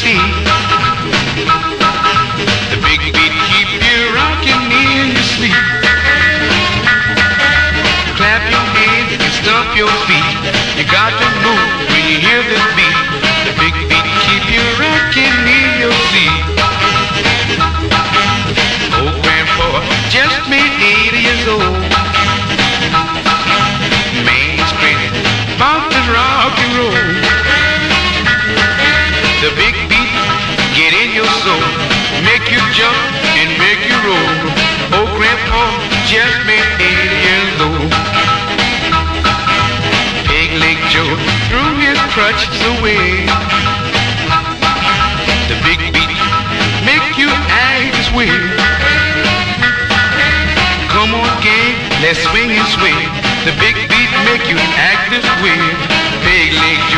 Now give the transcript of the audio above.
beat. The big beat keep you rocking in your sleep. Clap your hands and stomp your feet. You got to move when you hear this beat. The big beat keep you rocking in your seat. Oh, Grandpa just made 80 years old. Man, he's crazy about this rock and roll. The big beat get in your soul, make you jump and make you roll. Oh, Grandpa just made 80 years old. Peg-leg Joe threw his crutches away. The big beat make you act this way. Come on, gang, let's swing and sway. The big beat make you act this way. Peg-leg